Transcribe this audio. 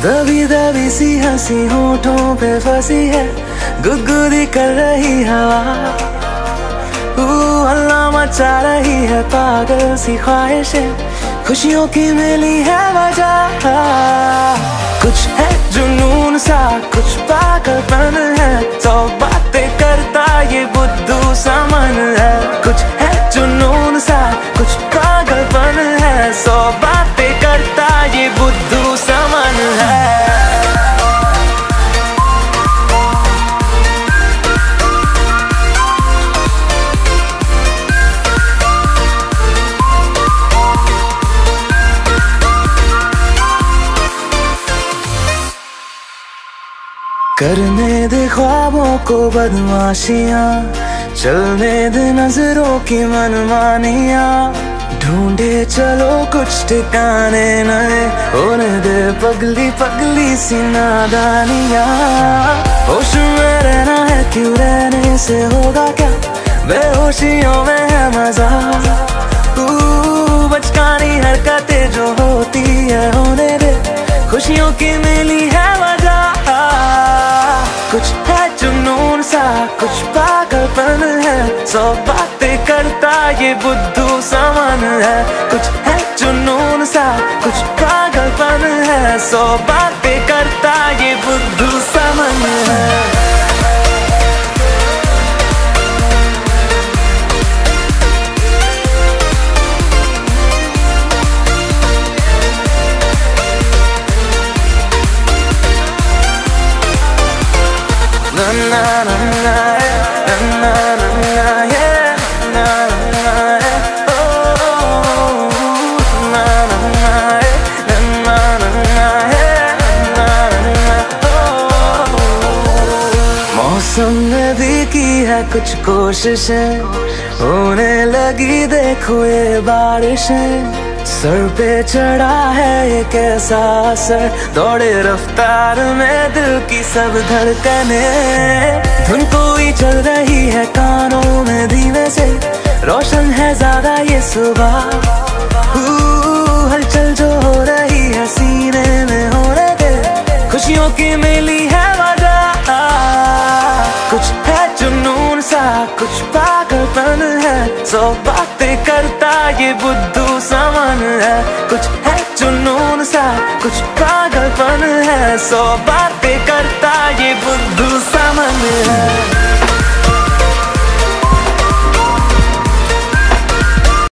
दबी दबी सी हंसी होठों पे फंसी है, गुदगुदी कर रही हवा। हल्ला मचा रही है पागल सी ख्वाहिशें, खुशियों की मिली है वजह। कुछ है जुनून सा, कुछ पागलपन है, सौ बातें करता ये बुद्धू सा मन है। कुछ है जुनून सा, कुछ पागलपन है, सौ बातें करता ये बुद्धू सा मन है। करने दे ख्वाबों को बदमाशियां, चलने दे नजरों की मनमानियां, ढूंढे चलो कुछ ठिकाने नए, होने दे पगली पगली सी नादानियां। होश में रहना है क्यों, रहने से होगा क्या, बेहोशियों में है मजा। बचकानी हरकतें जो होती है होने दे, खुशियों की मिली है वजह। कुछ है जुनून सा, कुछ पागलपन है, सौ बातें करता ये बुद्धू सा मन है। कुछ है जुनून सा, कुछ पागलपन है, सौ बातें करता ये बुद्धू सा मन है। Na na na na, na na na na, yeah, na na na, oh, na na na, na na na, yeah, na na, oh। मौसम ने भी की है कुछ कोशिशें, होने लगी देखो ये बारिशें। सर पे चढ़ा है ये कैसा असर, दौड़े रफ्तार में दिल की सब धड़कने। धुन कोई चल रही है कानों में धीमे से, रोशन है ज्यादा ये सुबह। हलचल जो हो रही है सीने में होने दे, खुशियों की मिली है वजह। कुछ है जुनून सा, कुछ पागलपन है, सौ बातें करता ये बुद्धू सा मन है। कुछ है जुनून सा, कुछ पागलपन है, सौ बातें